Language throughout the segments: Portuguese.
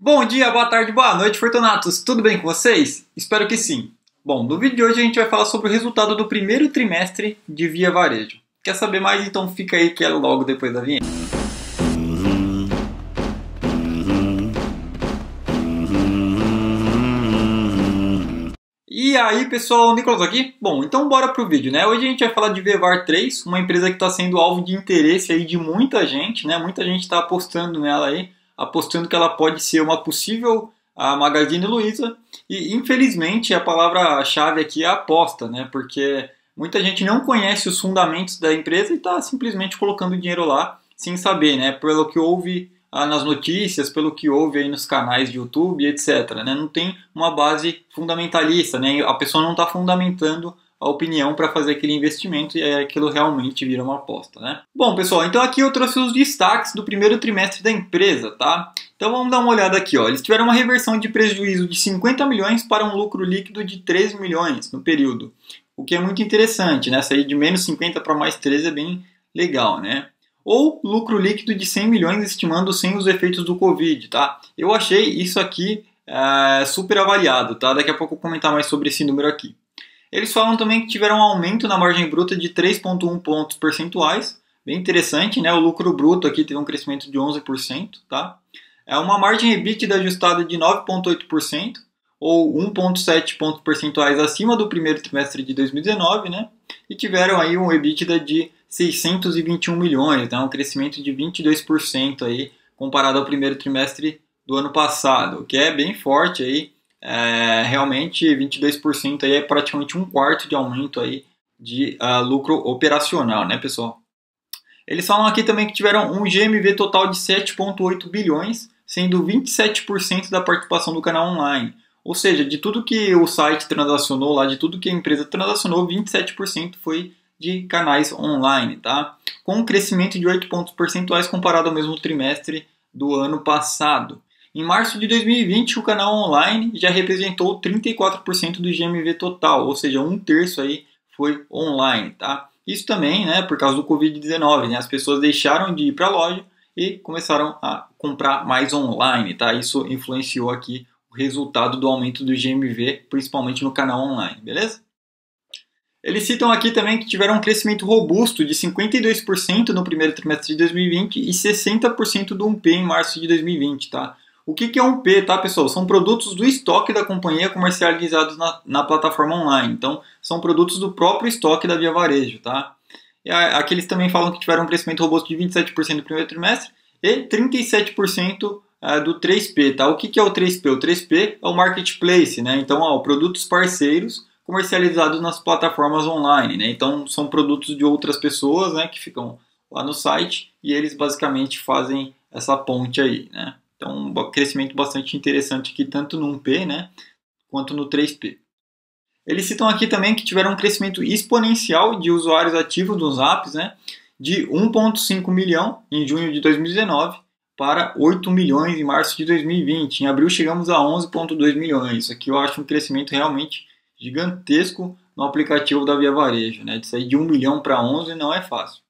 Bom dia, boa tarde, boa noite, Fortunatos! Tudo bem com vocês? Espero que sim. Bom, no vídeo de hoje a gente vai falar sobre o resultado do primeiro trimestre de Via Varejo. Quer saber mais? Então fica aí que é logo depois da vinheta. E aí pessoal, Nicolas aqui. Bom, então bora pro vídeo, né? Hoje a gente vai falar de VEVAR 3, uma empresa que está sendo alvo de interesse aí de muita gente, né? Muita gente está apostando nela aí, apostando que ela pode ser uma possível Magazine Luiza. E infelizmente a palavra-chave aqui é aposta, né? Porque muita gente não conhece os fundamentos da empresa e está simplesmente colocando dinheiro lá sem saber, né? Pelo que houve nas notícias, pelo que houve aí nos canais de YouTube, etc. Né? Não tem uma base fundamentalista, né? A pessoa não está fundamentando a opinião para fazer aquele investimento e aí aquilo realmente vira uma aposta, né? Bom, pessoal, então aqui eu trouxe os destaques do primeiro trimestre da empresa, tá? Então vamos dar uma olhada aqui, ó. Eles tiveram uma reversão de prejuízo de 50 milhões para um lucro líquido de 13 milhões no período, o que é muito interessante, né? Sair de menos 50 para mais 13 é bem legal, né? Ou lucro líquido de 100 milhões estimando sem os efeitos do Covid, tá? Eu achei isso aqui super avaliado, tá? Daqui a pouco eu vou comentar mais sobre esse número aqui. Eles falam também que tiveram um aumento na margem bruta de 3,1 pontos percentuais, bem interessante, né? O lucro bruto aqui teve um crescimento de 11%, tá? É uma margem EBITDA ajustada de 9,8%, ou 1,7 pontos percentuais acima do primeiro trimestre de 2019, né? E tiveram aí um EBITDA de 621 milhões, né? Um crescimento de 22% aí, comparado ao primeiro trimestre do ano passado, o que é bem forte aí. Realmente 22% aí é praticamente um quarto de aumento aí de lucro operacional, né, pessoal? Eles falam aqui também que tiveram um GMV total de 7,8 bilhões, sendo 27% da participação do canal online. Ou seja, de tudo que o site transacionou lá, de tudo que a empresa transacionou, 27% foi de canais online, tá? Com um crescimento de 8 pontos percentuais comparado ao mesmo trimestre do ano passado. Em março de 2020, o canal online já representou 34% do GMV total, ou seja, um terço aí foi online, tá? Isso também, né, por causa do Covid-19, né? As pessoas deixaram de ir para a loja e começaram a comprar mais online, tá? Isso influenciou aqui o resultado do aumento do GMV, principalmente no canal online, beleza? Eles citam aqui também que tiveram um crescimento robusto de 52% no primeiro trimestre de 2020 e 60% do 1P em março de 2020, tá? O que é 1P, tá, pessoal? São produtos do estoque da companhia comercializados na plataforma online. Então, são produtos do próprio estoque da Via Varejo, tá? E aqui eles também falam que tiveram um crescimento robusto de 27% no primeiro trimestre e 37% do 3P, tá? O que é o 3P? O 3P é o marketplace, né? Então, produtos parceiros comercializados nas plataformas online, né? Então, são produtos de outras pessoas, né, que ficam lá no site e eles basicamente fazem essa ponte aí, né? Então, um crescimento bastante interessante aqui, tanto no 1P, né, quanto no 3P. Eles citam aqui também que tiveram um crescimento exponencial de usuários ativos dos apps, né, de 1,5 milhão em junho de 2019 para 8 milhões em março de 2020. Em abril chegamos a 11,2 milhões. Isso aqui eu acho um crescimento realmente gigantesco no aplicativo da Via Varejo, né? De sair de 1 milhão para 11 não é fácil.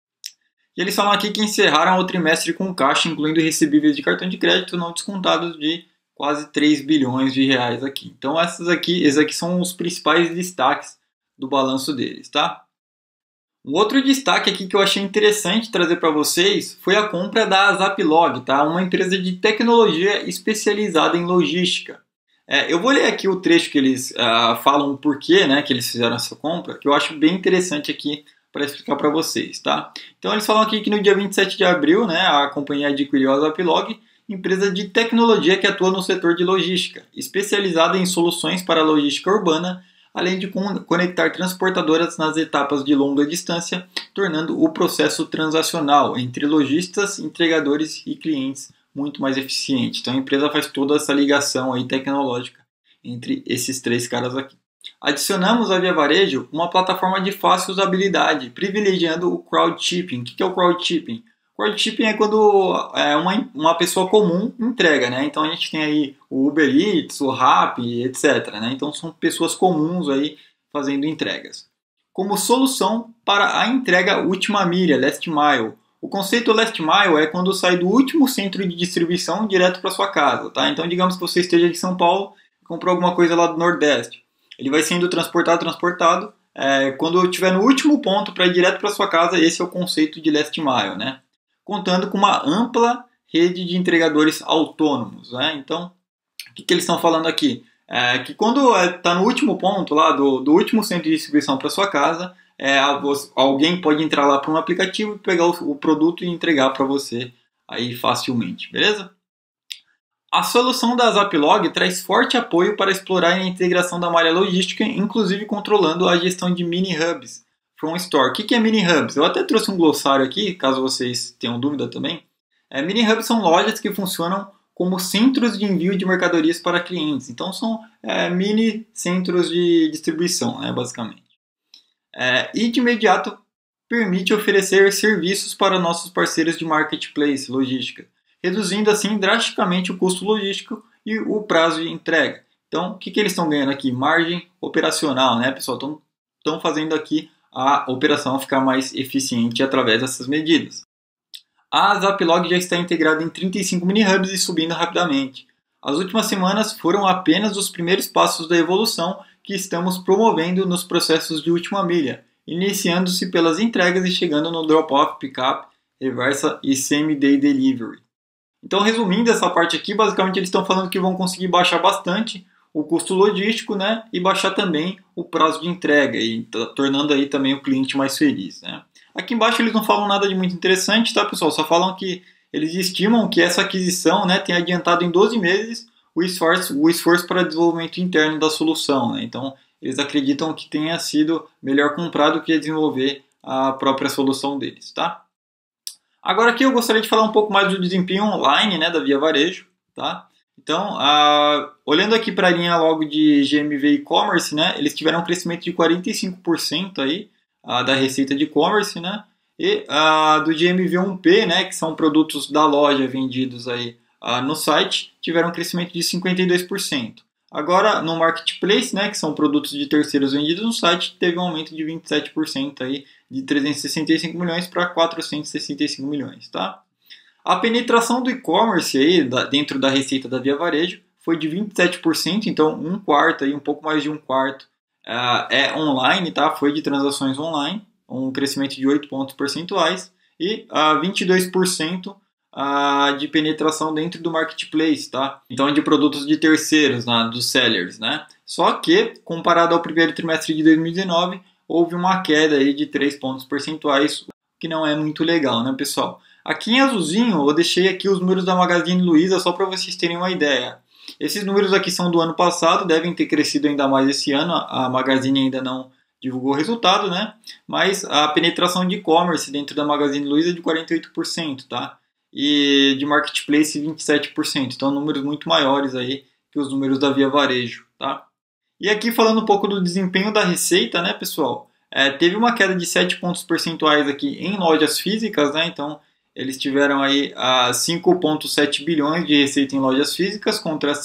E eles falam aqui que encerraram o trimestre com caixa, incluindo recebíveis de cartão de crédito não descontados de quase 3 bilhões de reais aqui. Então esses aqui são os principais destaques do balanço deles, tá? Um outro destaque aqui que eu achei interessante trazer para vocês foi a compra da Zaplog, tá? Uma empresa de tecnologia especializada em logística. Eu vou ler aqui o trecho que eles falam o porquê, né, que eles fizeram essa compra, que eu acho bem interessante aqui para explicar para vocês, tá? Então eles falam aqui que no dia 27 de abril, né, a companhia adquiriu a Zaplog, empresa de tecnologia que atua no setor de logística, especializada em soluções para a logística urbana, além de conectar transportadoras nas etapas de longa distância, tornando o processo transacional entre lojistas, entregadores e clientes muito mais eficiente. Então a empresa faz toda essa ligação aí tecnológica entre esses três caras aqui. Adicionamos à Via Varejo uma plataforma de fácil usabilidade, privilegiando o crowdshipping. O que é o crowdshipping? Crowdshipping é quando uma pessoa comum entrega, né? Então a gente tem aí o Uber Eats, o Rappi, etc. Né? Então são pessoas comuns aí fazendo entregas. Como solução para a entrega última milha, last mile, O conceito last mile é quando sai do último centro de distribuição direto para sua casa, tá? Então, digamos que você esteja em São Paulo e comprou alguma coisa lá do Nordeste. Ele vai sendo transportado. Quando estiver no último ponto para ir direto para sua casa, esse é o conceito de last mile, né? Contando com uma ampla rede de entregadores autônomos, né? Então, o que eles estão falando aqui? Que quando está no último ponto lá do último centro de distribuição para sua casa, alguém pode entrar lá para um aplicativo e pegar o produto e entregar para você aí facilmente, beleza? A solução da Zaplog traz forte apoio para explorar a integração da malha logística, inclusive controlando a gestão de mini hubs from store. O que é mini hubs? Eu até trouxe um glossário aqui, caso vocês tenham dúvida também. Mini hubs são lojas que funcionam como centros de envio de mercadorias para clientes. Então são mini centros de distribuição, né, basicamente. E de imediato permite oferecer serviços para nossos parceiros de marketplace, logística, reduzindo assim drasticamente o custo logístico e o prazo de entrega. Então, o que eles estão ganhando aqui? Margem operacional, né, pessoal? Estão fazendo aqui a operação ficar mais eficiente através dessas medidas. A Zaplog já está integrada em 35 mini-hubs e subindo rapidamente. As últimas semanas foram apenas os primeiros passos da evolução que estamos promovendo nos processos de última milha, iniciando-se pelas entregas e chegando no drop-off, pick-up, reversa e same-day delivery. Então, resumindo essa parte aqui, basicamente eles estão falando que vão conseguir baixar bastante o custo logístico, né, e baixar também o prazo de entrega, e tornando aí também o cliente mais feliz, né. Aqui embaixo eles não falam nada de muito interessante, tá, pessoal? Só falam que eles estimam que essa aquisição, né, tem adiantado em 12 meses o esforço para desenvolvimento interno da solução, né? Então, eles acreditam que tenha sido melhor comprar do que desenvolver a própria solução deles, tá? Agora aqui eu gostaria de falar um pouco mais do desempenho online, né, da Via Varejo, tá? Então, olhando aqui para a linha logo de GMV e-commerce, né, eles tiveram um crescimento de 45% aí, da receita de e-commerce, né? E do GMV 1P, né, que são produtos da loja vendidos aí no site, tiveram um crescimento de 52%. Agora, no Marketplace, né, que são produtos de terceiros vendidos no site, teve um aumento de 27% aí, de 365 milhões para 465 milhões, tá? A penetração do e-commerce aí, dentro da receita da Via Varejo foi de 27%, então um quarto, aí, um pouco mais de um quarto, é online, tá? Foi de transações online, um crescimento de 8 pontos percentuais, e 22% de penetração dentro do marketplace, tá? Então, de produtos de terceiros, né, dos sellers, né? Só que, comparado ao primeiro trimestre de 2019, houve uma queda aí de 3 pontos percentuais, que não é muito legal, né, pessoal? Aqui em azulzinho, eu deixei aqui os números da Magazine Luiza só para vocês terem uma ideia. Esses números aqui são do ano passado, devem ter crescido ainda mais esse ano, a Magazine ainda não divulgou o resultado, né? Mas a penetração de e-commerce dentro da Magazine Luiza é de 48%, tá? E de marketplace 27%. Então, números muito maiores aí que os números da Via Varejo, tá? E aqui falando um pouco do desempenho da receita, né, pessoal? Teve uma queda de 7 pontos percentuais aqui em lojas físicas, né? Então, eles tiveram aí 5,7 bilhões de receita em lojas físicas contra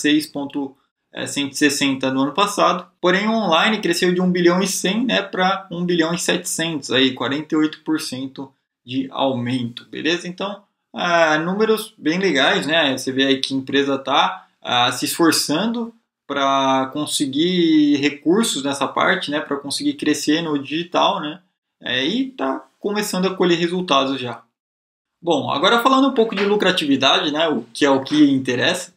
6,160 no ano passado. Porém, o online cresceu de 1 bilhão e 100, né, para 1 bilhão e 700, aí 48% de aumento, beleza? Então, números bem legais, né? Você vê aí que a empresa está se esforçando para conseguir recursos nessa parte, né? Para conseguir crescer no digital, né? E está começando a colher resultados já. Bom, agora falando um pouco de lucratividade, né? O que é o que interessa.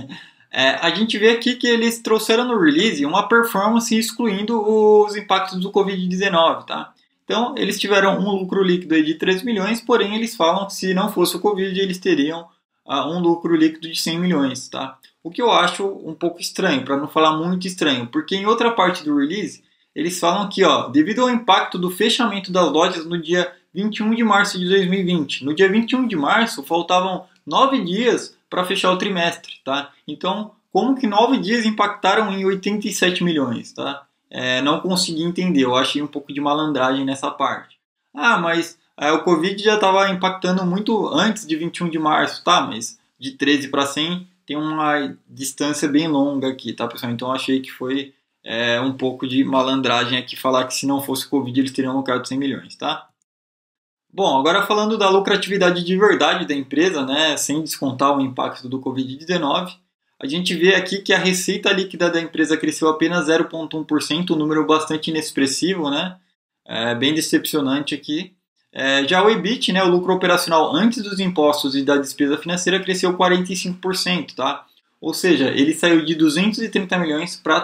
A gente vê aqui que eles trouxeram no release uma performance excluindo os impactos do Covid-19, tá? Então, eles tiveram um lucro líquido aí de 3 milhões, porém eles falam que se não fosse o Covid, eles teriam um lucro líquido de 100 milhões, tá? O que eu acho um pouco estranho, para não falar muito estranho, porque em outra parte do release, eles falam que, devido ao impacto do fechamento das lojas no dia 21 de março de 2020, no dia 21 de março faltavam 9 dias para fechar o trimestre, tá? Então, como que 9 dias impactaram em 87 milhões, tá? Não consegui entender, eu achei um pouco de malandragem nessa parte. Mas o Covid já estava impactando muito antes de 21 de março, tá? Mas de 13 para 100 tem uma distância bem longa aqui, tá, pessoal? Então eu achei que foi um pouco de malandragem aqui falar que se não fosse o Covid eles teriam lucrado 100 milhões, tá? Bom, agora falando da lucratividade de verdade da empresa, né, sem descontar o impacto do Covid-19, a gente vê aqui que a receita líquida da empresa cresceu apenas 0,1%, um número bastante inexpressivo, né, bem decepcionante aqui. Já o EBIT, né, o lucro operacional antes dos impostos e da despesa financeira, cresceu 45%, tá? Ou seja, ele saiu de 230 milhões para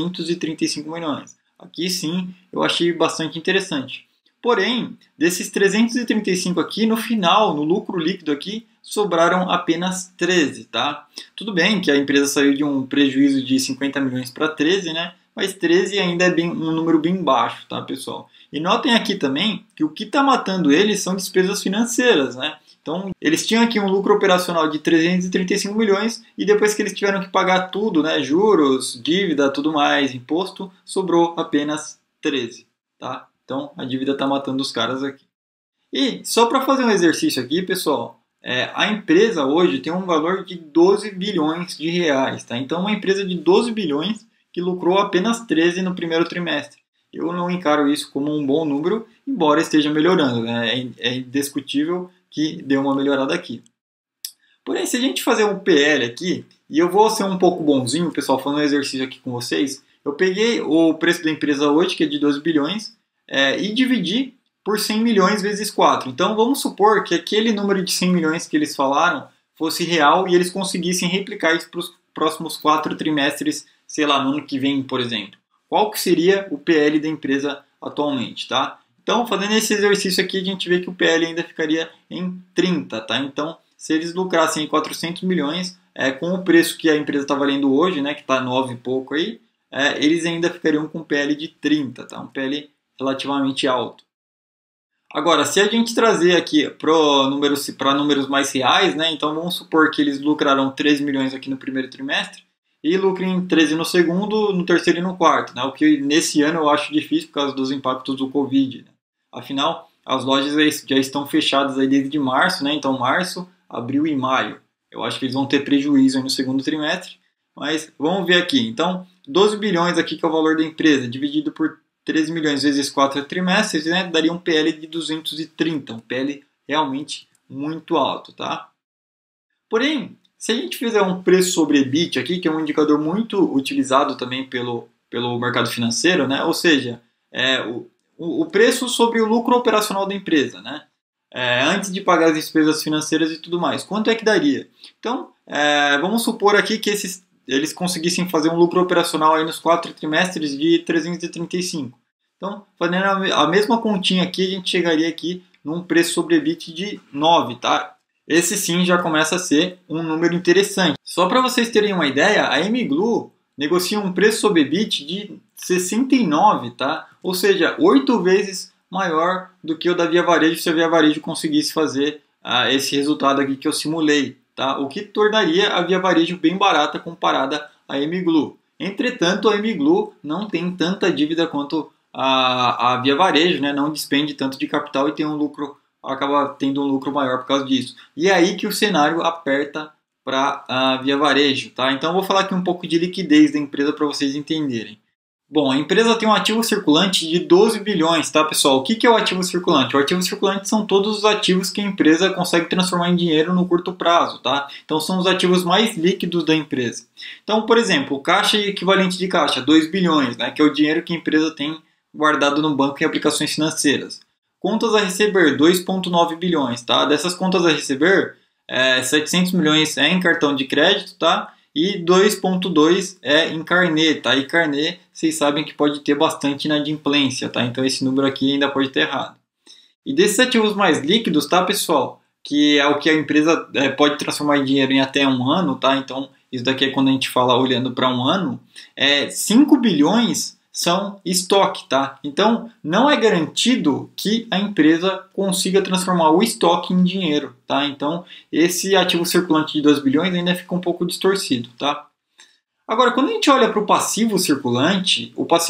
335 milhões. Aqui sim, eu achei bastante interessante. Porém, desses 335 aqui, no final, no lucro líquido aqui, sobraram apenas 13, tá? Tudo bem que a empresa saiu de um prejuízo de 50 milhões para 13, né? Mas 13 ainda é um número bem baixo, tá, pessoal? E notem aqui também que o que está matando eles são despesas financeiras, né? Então, eles tinham aqui um lucro operacional de 335 milhões e depois que eles tiveram que pagar tudo, né, juros, dívida, tudo mais, imposto, sobrou apenas 13, tá? Então, a dívida está matando os caras aqui. E só para fazer um exercício aqui, pessoal, a empresa hoje tem um valor de 12 bilhões de reais, tá? Então, uma empresa de 12 bilhões que lucrou apenas 13 no primeiro trimestre. Eu não encaro isso como um bom número, embora esteja melhorando, né? É indiscutível que deu uma melhorada aqui. Porém, se a gente fazer um PL aqui, e eu vou ser um pouco bonzinho, pessoal, fazendo um exercício aqui com vocês, eu peguei o preço da empresa hoje, que é de 12 bilhões, e dividi por 100 milhões vezes 4. Então, vamos supor que aquele número de 100 milhões que eles falaram fosse real e eles conseguissem replicar isso para os próximos 4 trimestres, sei lá, no ano que vem, por exemplo. Qual que seria o PL da empresa atualmente, tá? Então, fazendo esse exercício aqui, a gente vê que o PL ainda ficaria em 30, tá? Então, se eles lucrassem em 400 milhões, com o preço que a empresa está valendo hoje, né, que está 9 e pouco aí, eles ainda ficariam com um PL de 30, tá? Um PL relativamente alto. Agora, se a gente trazer aqui para números mais reais, né, então vamos supor que eles lucrarão 13 milhões aqui no primeiro trimestre e lucrem 13 no segundo, no terceiro e no quarto, né, o que nesse ano eu acho difícil por causa dos impactos do Covid, né? Afinal, as lojas já estão fechadas aí desde março, né, então março, abril e maio. Eu acho que eles vão ter prejuízo aí no segundo trimestre, mas vamos ver aqui. Então, 12 bilhões aqui que é o valor da empresa, dividido por 13 milhões vezes 4 trimestres, né, daria um PL de 230, um PL realmente muito alto, tá? Porém, se a gente fizer um preço sobre EBIT aqui, que é um indicador muito utilizado também pelo mercado financeiro, né, ou seja, o preço sobre o lucro operacional da empresa, né, antes de pagar as despesas financeiras e tudo mais, quanto é que daria? Então, vamos supor aqui que eles conseguissem fazer um lucro operacional aí nos 4 trimestres de 335. Então, fazendo a mesma continha aqui, a gente chegaria aqui num preço sobre EBIT de 9, tá? Esse sim já começa a ser um número interessante. Só para vocês terem uma ideia, a MGLU negocia um preço sobre EBIT de 69, tá? Ou seja, 8 vezes maior do que o da Via Varejo se a Via Varejo conseguisse fazer esse resultado aqui que eu simulei, tá? O que tornaria a Via Varejo bem barata comparada à MGLU. Entretanto, a MGLU não tem tanta dívida quanto a Via Varejo, né? Não despende tanto de capital e tem um lucro, acaba tendo um lucro maior por causa disso. E é aí que o cenário aperta para a Via Varejo, tá? Então eu vou falar aqui um pouco de liquidez da empresa para vocês entenderem. Bom, a empresa tem um ativo circulante de 12 bilhões, tá, pessoal? O que é o ativo circulante? O ativo circulante são todos os ativos que a empresa consegue transformar em dinheiro no curto prazo, tá? Então são os ativos mais líquidos da empresa. Então, por exemplo, o caixa e equivalente de caixa, 2 bilhões, né, que é o dinheiro que a empresa tem guardado no banco em aplicações financeiras. Contas a receber, 2,9 bilhões, tá? Dessas contas a receber, 700 milhões é em cartão de crédito, tá? E 2,2 é em carnê, tá? E carnê, vocês sabem que pode ter bastante inadimplência, tá? Então esse número aqui ainda pode ter errado. E desses ativos mais líquidos, tá, pessoal? Que é o que a empresa pode transformar em dinheiro em até um ano, tá? Então isso daqui é quando a gente fala olhando para um ano. 5 bilhões são estoque, tá? Então, não é garantido que a empresa consiga transformar o estoque em dinheiro, tá? Então, esse ativo circulante de 2 bilhões ainda fica um pouco distorcido, tá? Agora, quando a gente olha para o passivo circulante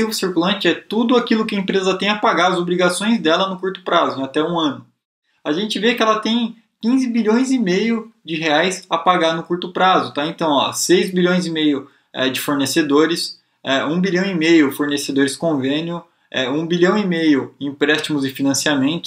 é tudo aquilo que a empresa tem a pagar as obrigações dela no curto prazo, em até um ano. A gente vê que ela tem 15 bilhões e meio de reais a pagar no curto prazo, tá? Então, 6 bilhões e meio de fornecedores, 1 bilhão e meio fornecedores convênio, 1 bilhão e meio empréstimos e financiamentos,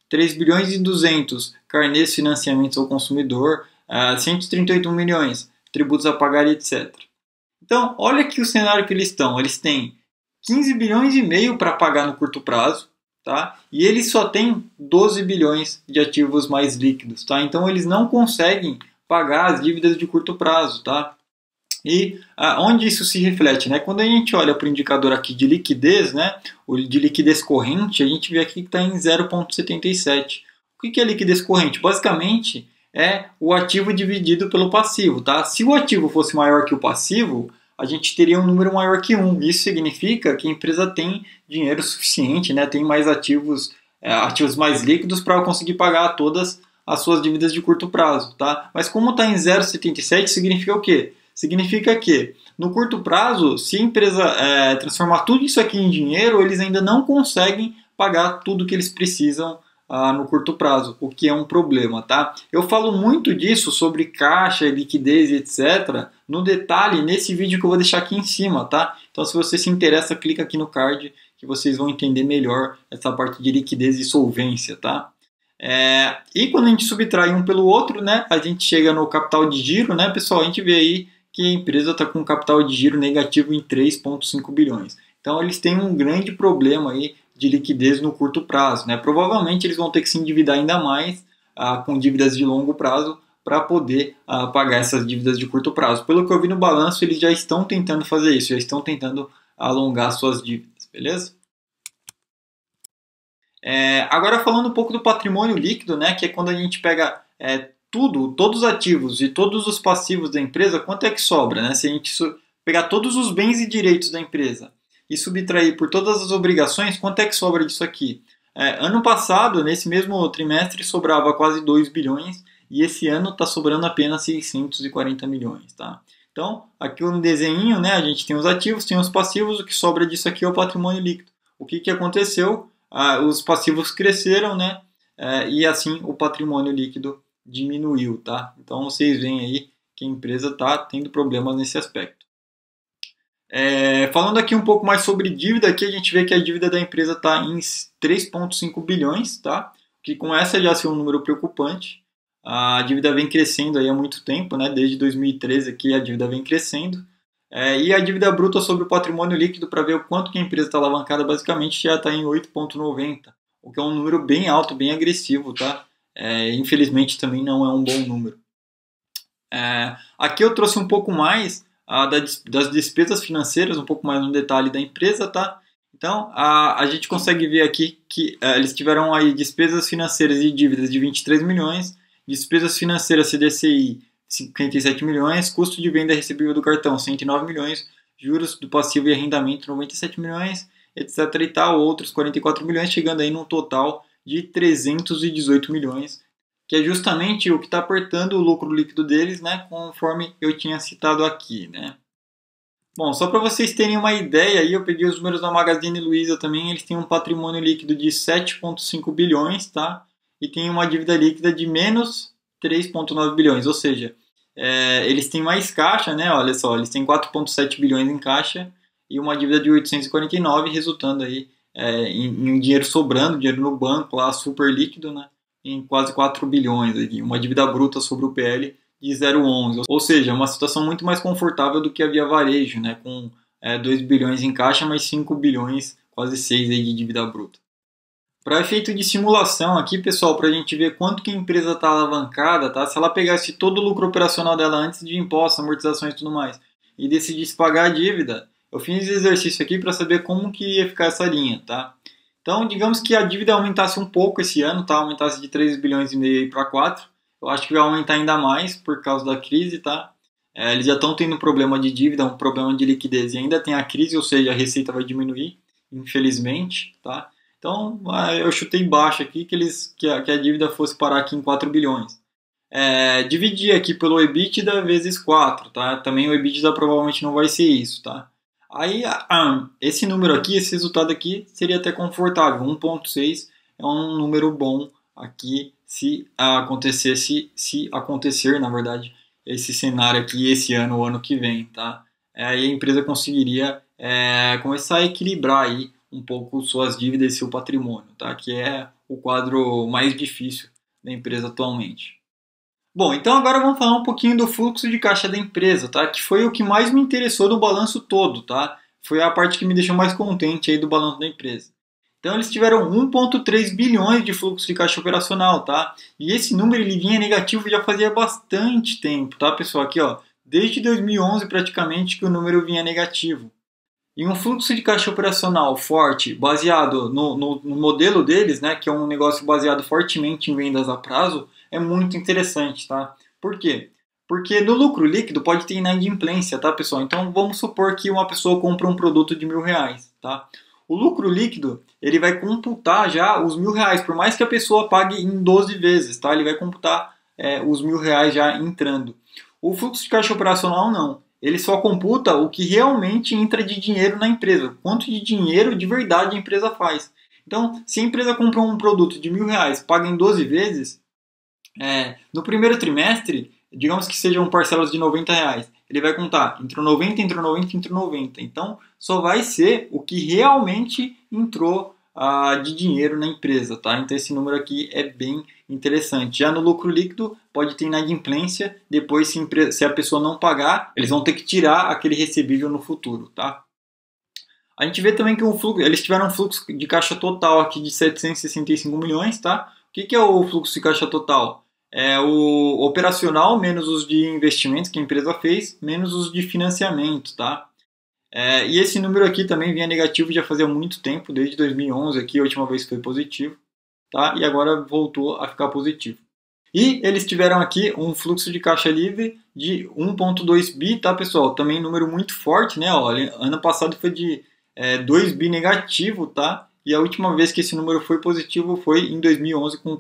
3 bilhões e 200 carnês financiamentos ao consumidor, 138 milhões tributos a pagar, etc. Então, olha aqui o cenário que eles estão. Eles têm 15 bilhões e meio para pagar no curto prazo, tá? E eles só têm 12 bilhões de ativos mais líquidos, tá? Então, eles não conseguem pagar as dívidas de curto prazo, tá? E onde isso se reflete, né? Quando a gente olha para o indicador aqui de liquidez, né? O de liquidez corrente, a gente vê aqui que está em 0,77. O que é liquidez corrente? Basicamente é o ativo dividido pelo passivo, tá? Se o ativo fosse maior que o passivo, a gente teria um número maior que 1. Isso significa que a empresa tem dinheiro suficiente, né? Tem mais ativos, ativos mais líquidos para conseguir pagar todas as suas dívidas de curto prazo, tá? Mas como está em 0,77, significa o quê? Significa que, no curto prazo, se a empresa transformar tudo isso aqui em dinheiro, eles ainda não conseguem pagar tudo que eles precisam no curto prazo, o que é um problema, tá? Eu falo muito disso, sobre caixa, liquidez, etc., no detalhe, nesse vídeo que eu vou deixar aqui em cima, tá? Então, se você se interessa, clica aqui no card, que vocês vão entender melhor essa parte de liquidez e solvência, tá? E quando a gente subtrai um pelo outro, né, a gente chega no capital de giro, né, pessoal, a gente vê aí que a empresa está com um capital de giro negativo em 3,5 bilhões. Então eles têm um grande problema aí de liquidez no curto prazo, né? Provavelmente eles vão ter que se endividar ainda mais com dívidas de longo prazo para poder pagar essas dívidas de curto prazo. Pelo que eu vi no balanço, eles já estão tentando fazer isso, já estão tentando alongar suas dívidas, beleza? Agora falando um pouco do patrimônio líquido, né, que é quando a gente pega todos os ativos e todos os passivos da empresa, quanto é que sobra, né? Se a gente pegar todos os bens e direitos da empresa e subtrair por todas as obrigações, quanto é que sobra disso aqui? Ano passado, nesse mesmo trimestre, sobrava quase 2 bilhões e esse ano está sobrando apenas 640 milhões, tá? Então, aqui no desenho, né, a gente tem os ativos, tem os passivos, o que sobra disso aqui é o patrimônio líquido. O que aconteceu? Os passivos cresceram, né? E assim o patrimônio líquido diminuiu, tá? Então vocês veem aí que a empresa está tendo problemas nesse aspecto. Falando aqui um pouco mais sobre dívida, aqui a gente vê que a dívida da empresa está em 3,5 bilhões, tá? Que com essa já é um número preocupante. A dívida vem crescendo aí há muito tempo, né? Desde 2013 aqui a dívida vem crescendo. E a dívida bruta sobre o patrimônio líquido, para ver o quanto que a empresa está alavancada, basicamente já está em 8,90, o que é um número bem alto, bem agressivo, tá? Infelizmente também não é um bom número. Aqui eu trouxe um pouco mais das despesas financeiras, um pouco mais no detalhe da empresa, tá? Então, a gente consegue ver aqui que eles tiveram aí despesas financeiras e dívidas de 23 milhões, despesas financeiras CDCI 57 milhões, custo de venda recebível do cartão 109 milhões, juros do passivo e arrendamento 97 milhões, etc e tal, outros 44 milhões, chegando aí num total de 318 milhões, que é justamente o que está apertando o lucro líquido deles, né, conforme eu tinha citado aqui, né. Bom, só para vocês terem uma ideia, aí eu peguei os números da Magazine Luiza também, eles têm um patrimônio líquido de 7,5 bilhões, tá? E tem uma dívida líquida de menos 3,9 bilhões, ou seja, eles têm mais caixa, né? Olha só, eles têm 4,7 bilhões em caixa e uma dívida de 849, resultando aí em dinheiro sobrando, dinheiro no banco lá, super líquido, né? Em quase 4 bilhões, aqui, uma dívida bruta sobre o PL de 0,11, ou seja, uma situação muito mais confortável do que a Via Varejo, né? Com 2 bilhões em caixa, mais 5 bilhões, quase 6 aí de dívida bruta. Para efeito de simulação aqui, pessoal, para a gente ver quanto que a empresa está alavancada, tá? Se ela pegasse todo o lucro operacional dela antes de impostos, amortizações e tudo mais, e decidisse pagar a dívida, eu fiz esse exercício aqui para saber como que ia ficar essa linha, tá? Então, digamos que a dívida aumentasse um pouco esse ano, tá? Aumentasse de 3 bilhões e meio para 4. Eu acho que vai aumentar ainda mais por causa da crise, tá? Eles já estão tendo problema de dívida, um problema de liquidez e ainda tem a crise, ou seja, a receita vai diminuir, infelizmente, tá? Então, eu chutei baixo aqui que a dívida fosse parar aqui em 4 bilhões. Dividir aqui pelo EBITDA vezes 4, tá? Também o EBITDA provavelmente não vai ser isso, tá? Aí, esse número aqui, esse resultado aqui, seria até confortável. 1,6 é um número bom aqui se acontecer, na verdade, esse cenário aqui esse ano ou ano que vem, tá? Aí a empresa conseguiria começar a equilibrar aí um pouco suas dívidas e seu patrimônio, tá? Que é o quadro mais difícil da empresa atualmente. Bom, então agora vamos falar um pouquinho do fluxo de caixa da empresa, tá? Que foi o que mais me interessou do balanço todo, tá? Foi a parte que me deixou mais contente aí do balanço da empresa. Então eles tiveram 1,3 bilhões de fluxo de caixa operacional, tá? E esse número ele vinha negativo já fazia bastante tempo, tá, pessoal? Aqui, ó, desde 2011 praticamente que o número vinha negativo. E um fluxo de caixa operacional forte, baseado no modelo deles, né, que é um negócio baseado fortemente em vendas a prazo, é muito interessante, tá? Por quê? Porque no lucro líquido pode ter inadimplência, tá, pessoal? Então vamos supor que uma pessoa compra um produto de R$ 1.000, tá? O lucro líquido, ele vai computar já os R$ 1.000, por mais que a pessoa pague em 12 vezes, tá? Ele vai computar os R$ 1.000 já entrando. O fluxo de caixa operacional não. Ele só computa o que realmente entra de dinheiro na empresa. Quanto de dinheiro de verdade a empresa faz. Então, se a empresa compra um produto de R$ 1.000, paga em 12 vezes, no primeiro trimestre, digamos que sejam parcelas de R$ 90, ele vai contar entre 90, entre 90 e entre 90. Então, só vai ser o que realmente entrou de dinheiro na empresa, tá? Então, esse número aqui é bem interessante. Já no lucro líquido, pode ter inadimplência. Depois, se a pessoa não pagar, eles vão ter que tirar aquele recebível no futuro, tá? A gente vê também que eles tiveram um fluxo de caixa total aqui de 765 milhões, tá? O que é o fluxo de caixa total? É o operacional menos os de investimentos que a empresa fez, menos os de financiamento, tá? E esse número aqui também vinha negativo já fazia muito tempo, desde 2011 aqui, a última vez foi positivo, tá? E agora voltou a ficar positivo. E eles tiveram aqui um fluxo de caixa livre de 1,2 bi, tá, pessoal? Também número muito forte, né? Olha, ano passado foi de 2 bi negativo, tá? E a última vez que esse número foi positivo foi em 2011 com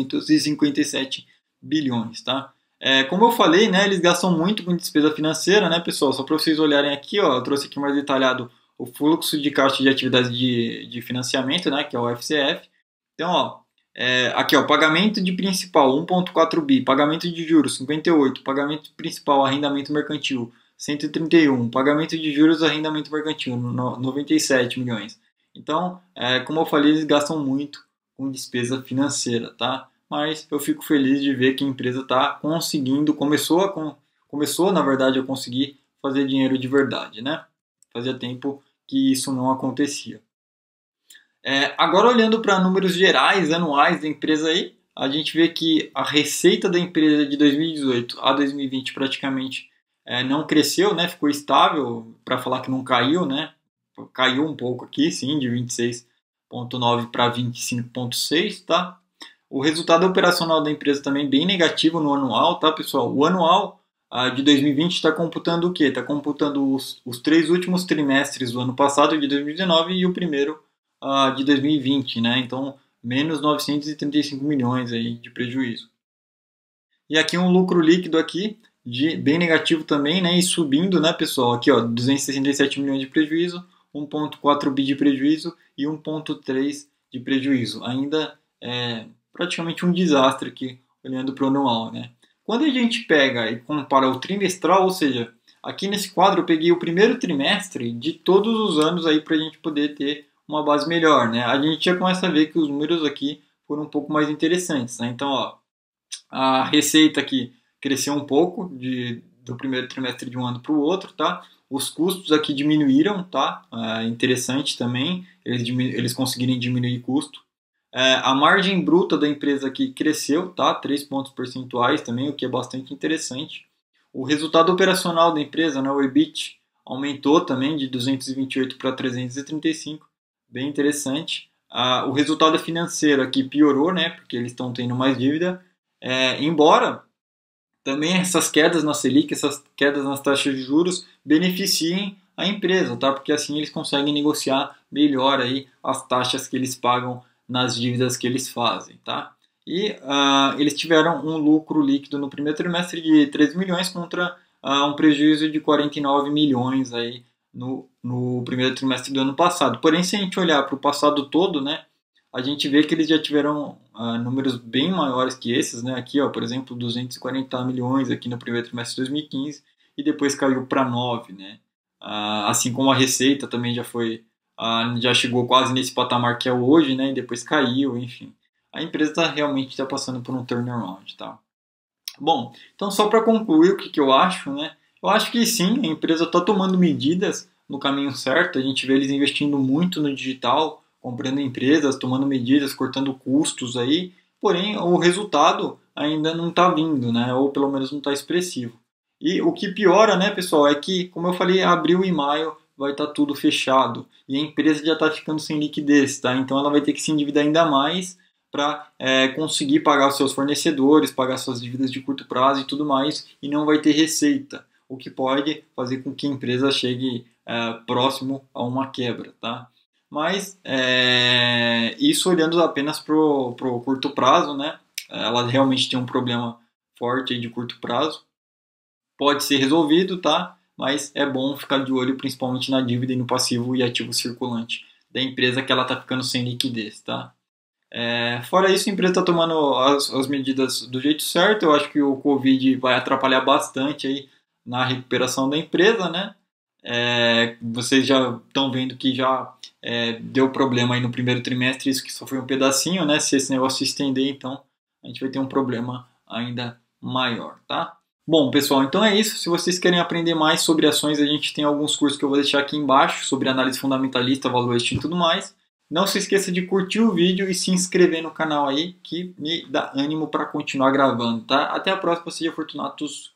457 bilhões, tá? Como eu falei, né, eles gastam muito com despesa financeira, né, pessoal? Só para vocês olharem aqui, ó, eu trouxe aqui mais detalhado o fluxo de caixa de atividades de financiamento, né, que é o FCF. Então, ó, aqui, ó, pagamento de principal, 1,4 bi, pagamento de juros, 58, pagamento principal, arrendamento mercantil, 131, pagamento de juros, arrendamento mercantil, 97 milhões. Então, como eu falei, eles gastam muito com despesa financeira, tá? Mas eu fico feliz de ver que a empresa está conseguindo, começou na verdade a conseguir fazer dinheiro de verdade, né? Fazia tempo que isso não acontecia. Agora olhando para números gerais, anuais da empresa aí, a gente vê que a receita da empresa de 2018 a 2020 praticamente não cresceu, né? Ficou estável, para falar que não caiu, né? Caiu um pouco aqui, sim, de 26,9 para 25,6, tá? O resultado operacional da empresa também bem negativo no anual, tá, pessoal? O anual de 2020 está computando o quê? Está computando os 3 últimos trimestres do ano passado, de 2019, e o primeiro de 2020, né? Então, menos 935 milhões aí de prejuízo. E aqui um lucro líquido aqui, bem negativo também, né? E subindo, né, pessoal? Aqui, ó, 267 milhões de prejuízo, 1,4 bi de prejuízo e 1,3 de prejuízo. Ainda praticamente um desastre aqui, olhando para o anual, né? Quando a gente pega e compara o trimestral, ou seja, aqui nesse quadro eu peguei o primeiro trimestre de todos os anos aí para a gente poder ter uma base melhor, né? A gente já começa a ver que os números aqui foram um pouco mais interessantes, né? Então, ó, a receita aqui cresceu um pouco do primeiro trimestre de um ano para o outro, tá? Os custos aqui diminuíram, tá? Interessante também, eles conseguirem diminuir custo. A margem bruta da empresa aqui cresceu, tá? 3 pontos percentuais também, o que é bastante interessante. O resultado operacional da empresa, né, o EBIT, aumentou também de 228 para 335, bem interessante. O resultado financeiro aqui piorou, né, porque eles estão tendo mais dívida, embora também essas quedas na Selic, essas quedas nas taxas de juros beneficiem a empresa, tá? Porque assim eles conseguem negociar melhor aí as taxas que eles pagam nas dívidas que eles fazem, tá? E eles tiveram um lucro líquido no primeiro trimestre de 13 milhões contra um prejuízo de 49 milhões aí no primeiro trimestre do ano passado. Porém, se a gente olhar para o passado todo, né, a gente vê que eles já tiveram números bem maiores que esses, né? Aqui, ó, por exemplo, 240 milhões aqui no primeiro trimestre de 2015 e depois caiu para 9, né? Assim como a receita também já chegou quase nesse patamar que é hoje, né? E depois caiu, enfim. a empresa realmente está passando por um turnaround, tá? Bom, então só para concluir o que eu acho, né? Eu acho que sim, a empresa está tomando medidas no caminho certo. A gente vê eles investindo muito no digital, comprando empresas, tomando medidas, cortando custos aí. Porém, o resultado ainda não está vindo, né? Ou pelo menos não está expressivo. E o que piora, né, pessoal, é que, como eu falei, abril e maio vai estar tudo fechado e a empresa já está ficando sem liquidez, tá? Então ela vai ter que se endividar ainda mais para conseguir pagar os seus fornecedores, pagar suas dívidas de curto prazo e tudo mais, e não vai ter receita, o que pode fazer com que a empresa chegue próximo a uma quebra, tá? Mas isso olhando apenas para o curto prazo, né? Ela realmente tem um problema forte aí de curto prazo, pode ser resolvido, tá? Mas é bom ficar de olho principalmente na dívida e no passivo e ativo circulante da empresa que ela está ficando sem liquidez, tá? Fora isso, a empresa está tomando as medidas do jeito certo. Eu acho que o Covid vai atrapalhar bastante aí na recuperação da empresa, né? Vocês já estão vendo que já deu problema aí no primeiro trimestre, isso que só foi um pedacinho, né? Se esse negócio se estender, então a gente vai ter um problema ainda maior, tá? Bom, pessoal, então é isso. Se vocês querem aprender mais sobre ações, a gente tem alguns cursos que eu vou deixar aqui embaixo sobre análise fundamentalista, valuation e tudo mais. Não se esqueça de curtir o vídeo e se inscrever no canal aí, que me dá ânimo para continuar gravando, tá? Até a próxima, seja Fortunatos.